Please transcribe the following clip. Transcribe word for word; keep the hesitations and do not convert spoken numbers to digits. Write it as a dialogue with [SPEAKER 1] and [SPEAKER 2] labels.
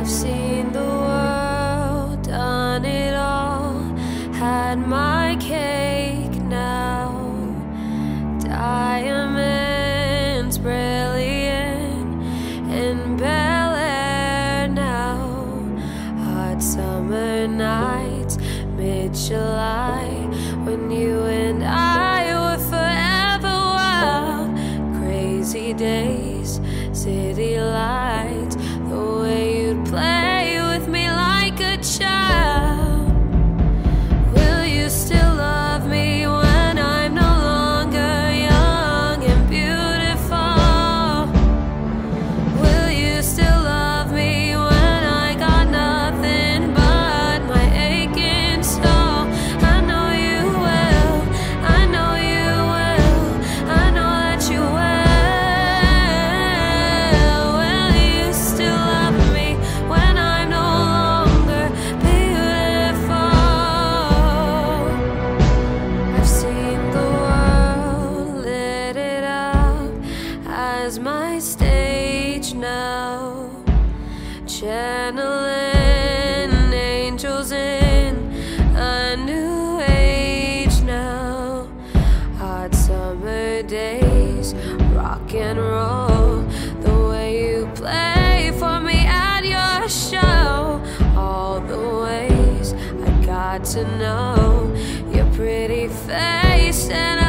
[SPEAKER 1] I've seen the world, done it all, had my cake now. Diamonds brilliant in Bel Air now. Hot summer nights, mid-July, when you and I were forever wild. Crazy days, city lights, the way you'd play with me like a child. Will you still love me when I'm no longer young and beautiful? Will you still love me when I got nothing but my aching soul? I know you will, I know you will, I know that you will. Will you still love me when I'm no longer beautiful? I've seen the world, lit it up as my stage now, channeling angels in a new age now. Hot summer days, rock and roll, the way you play for me at your show. All the ways I got to know your pretty face, and